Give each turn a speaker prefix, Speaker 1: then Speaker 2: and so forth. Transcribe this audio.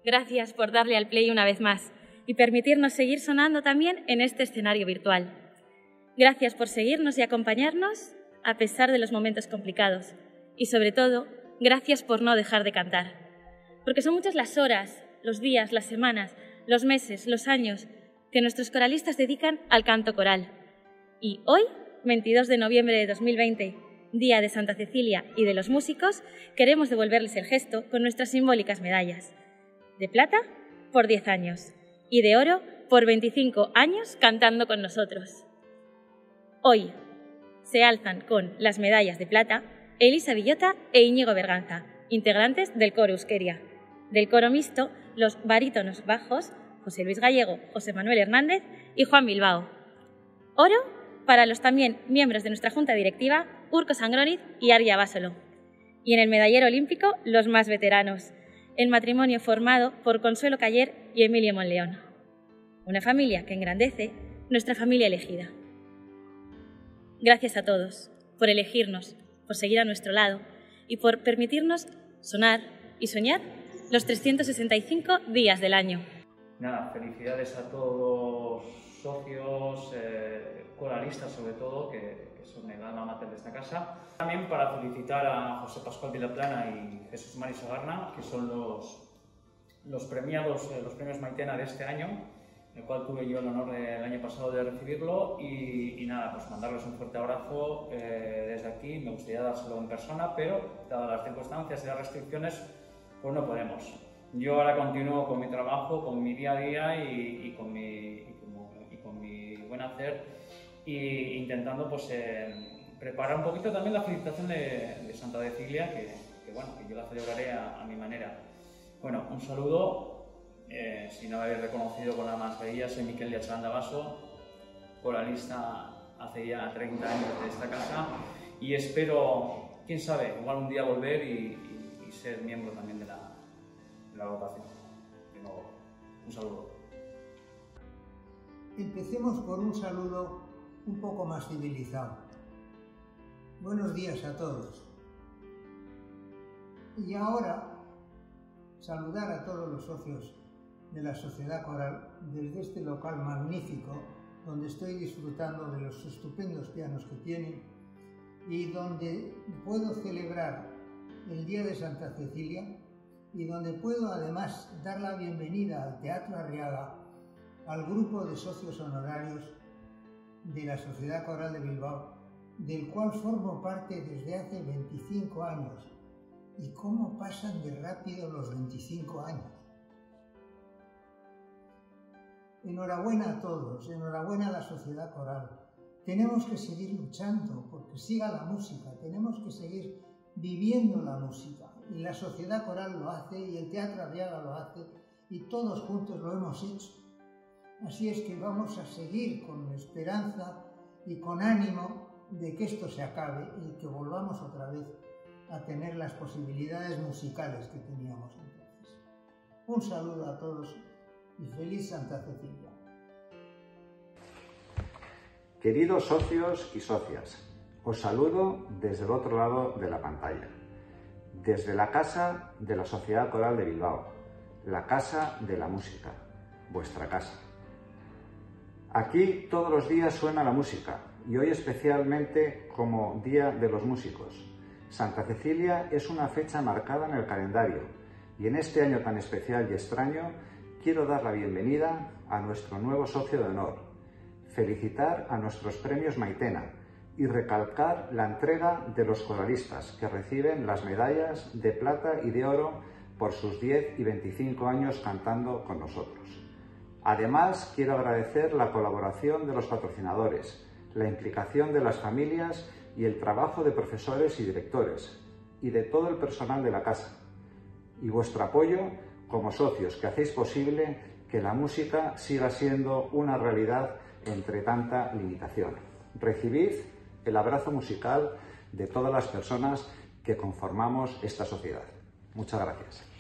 Speaker 1: gracias por darle al play una vez más y permitirnos seguir sonando también en este escenario virtual. Gracias por seguirnos y acompañarnos a pesar de los momentos complicados. Y sobre todo, gracias por no dejar de cantar. Porque son muchas las horas, los días, las semanas, los meses, los años que nuestros coralistas dedican al canto coral. Y hoy, 22 de noviembre de 2020, Día de Santa Cecilia y de los músicos, queremos devolverles el gesto con nuestras simbólicas medallas. De plata, por 10 años, y de oro, por 25 años cantando con nosotros. Hoy se alzan con las medallas de plata Elisa Villota e Íñigo Berganza, integrantes del coro Euskera. Del coro mixto, los barítonos bajos, José Luis Gallego, José Manuel Hernández y Juan Bilbao. Oro para los también miembros de nuestra junta directiva, Urko Sangroniz y Argia Basolo. Y en el medallero olímpico, los más veteranos, el matrimonio formado por Consuelo Caller y Emilio Monleón. Una familia que engrandece nuestra familia elegida. Gracias a todos por elegirnos, por seguir a nuestro lado y por permitirnos sonar y soñar los 365 días del año.
Speaker 2: Nada, felicidades a todos los socios, coralistas sobre todo, que son el alma mater de esta casa. También para felicitar a José Pascual Vilaplana y Jesús Mari Sagarna, que son los premiados, los premios Maitena de este año, el cual tuve yo el honor el año pasado de recibirlo y nada, pues mandarles un fuerte abrazo desde aquí. Me gustaría dárselo en persona, pero dadas las circunstancias y las restricciones, pues no podemos. Yo ahora continúo con mi trabajo, con mi día a día y con mi buen hacer, y intentando pues preparar un poquito también la felicitación de Santa Cecilia, que bueno, que yo la celebraré a mi manera. Bueno, un saludo, si no me habéis reconocido con la mascarilla, soy Miquel de Achalanda Basso, coralista hace ya 30 años de esta casa, y espero, quién sabe, igual un día volver y ser miembro también de la agrupación. De nuevo, un saludo.
Speaker 3: Empecemos por un saludo un poco más civilizado. Buenos días a todos. Y ahora, saludar a todos los socios de la Sociedad Coral desde este local magnífico, donde estoy disfrutando de los estupendos pianos que tienen y donde puedo celebrar el Día de Santa Cecilia y donde puedo además dar la bienvenida al Teatro Arriaga, al grupo de socios honorarios de la Sociedad Coral de Bilbao, del cual formo parte desde hace 25 años. ¿Y cómo pasan de rápido los 25 años? Enhorabuena a todos, enhorabuena a la Sociedad Coral. Tenemos que seguir luchando porque siga la música, tenemos que seguir viviendo la música. Y la Sociedad Coral lo hace, y el Teatro Arriaga lo hace, y todos juntos lo hemos hecho. Así es que vamos a seguir con esperanza y con ánimo de que esto se acabe y que volvamos otra vez a tener las posibilidades musicales que teníamos entonces. Un saludo a todos y feliz Santa Cecilia.
Speaker 4: Queridos socios y socias, os saludo desde el otro lado de la pantalla, desde la casa de la Sociedad Coral de Bilbao, la casa de la música, vuestra casa. Aquí todos los días suena la música y hoy especialmente como Día de los Músicos. Santa Cecilia es una fecha marcada en el calendario y en este año tan especial y extraño quiero dar la bienvenida a nuestro nuevo socio de honor, felicitar a nuestros premios Maitena y recalcar la entrega de los coralistas que reciben las medallas de plata y de oro por sus 10 y 25 años cantando con nosotros. Además, quiero agradecer la colaboración de los patrocinadores, la implicación de las familias y el trabajo de profesores y directores, y de todo el personal de la casa, y vuestro apoyo como socios que hacéis posible que la música siga siendo una realidad entre tanta limitación. Recibid el abrazo musical de todas las personas que conformamos esta sociedad. Muchas gracias.